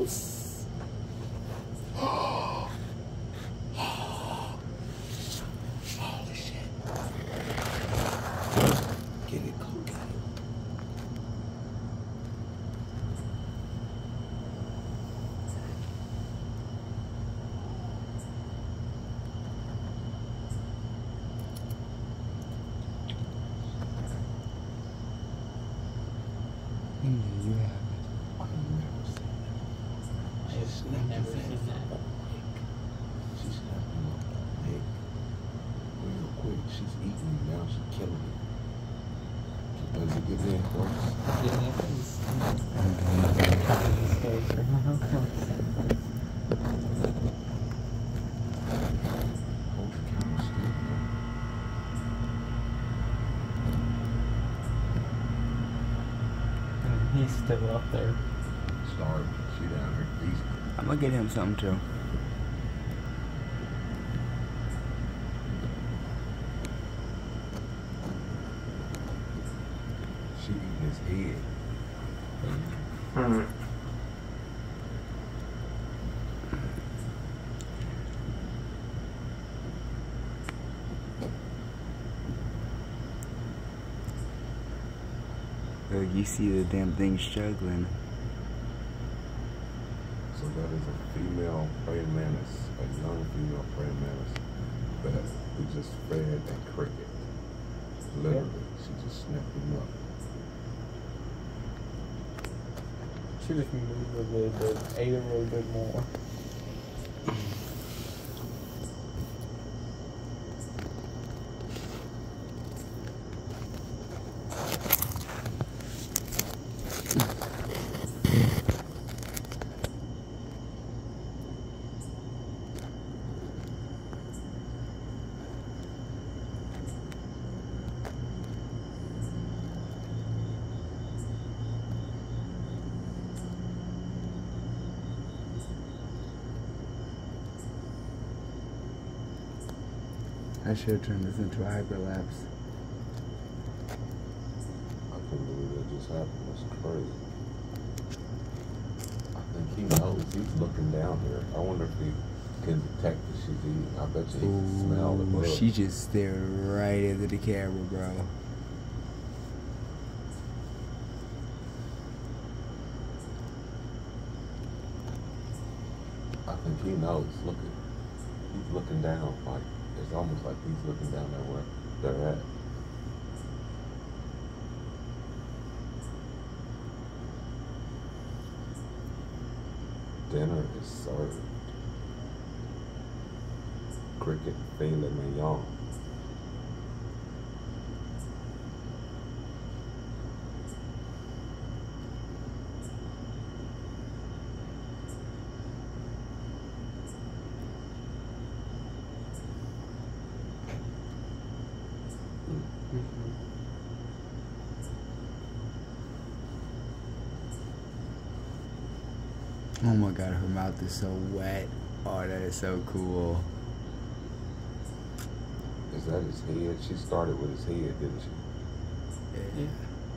house. Holy shit. Get it, go get it. You have it. I've never seen that. She's never seen that. She's snapping up that leg real quick. She's eating it now. She's killing it. Does it get in close? Yeah, Hold the camera still. he's still up there. Starving. She down here feasting. I'm gonna get him something too. She eating his head. Look, you see the damn thing struggling. So that is a female praying mantis, a young female praying mantis that we just fed a cricket. Literally, she just snapped him up. She just moved a little bit, ate a little bit more. I should have turned this into a hyperlapse. I couldn't believe that just happened. That's crazy. I think he knows. He's looking down here. I wonder if he can detect that she's eating. I bet you he can smell the blood. She just stared right into the camera, bro. I think he knows. Look at, he's looking down. Like it's almost like he's looking down there where they're at. Dinner is served. Cricket filet mignon. Oh my god, her mouth is so wet. Oh, that is so cool. Is that his head? She started with his head, didn't she? Yeah.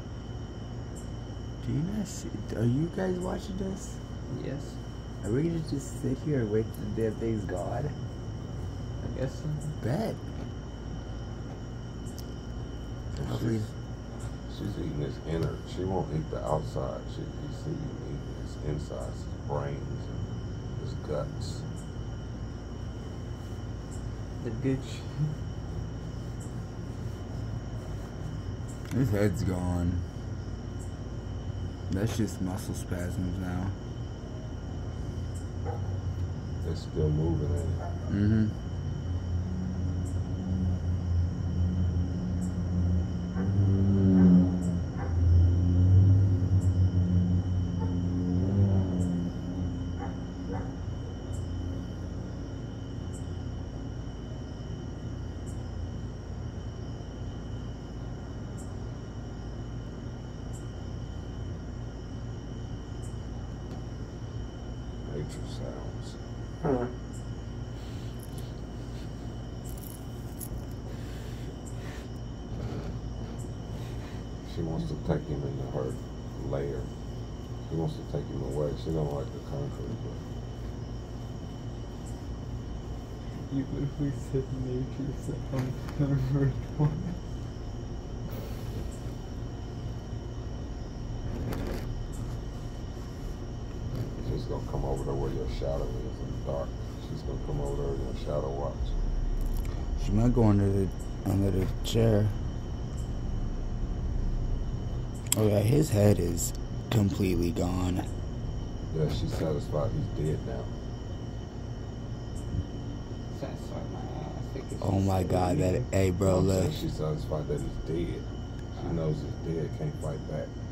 Do you not see? Are you guys watching this? Yes, Are we gonna just sit here and wait till the damn thing's gone? I guess so. Bet. So Hopefully. she's eating his inner. She won't eat the outside. You see him eating his insides, his brains, and his guts. The good shit. His head's gone. That's just muscle spasms now. It's still moving, ain't it? Mm-hmm. Nature sounds. She wants to take him into her lair. He wants to take him away. She don't like the concrete, but You literally said nature sound. she's gonna come over there where your shadow is in the dark. She's gonna come over there and your shadow watch. She might go under the chair. Oh yeah, his head is completely gone. Yeah, she's satisfied he's dead now. Satisfied my ass. Think it's Oh my just god, that, hey bro, I'm look. saying she's satisfied that he's dead. She knows he's dead, can't fight back.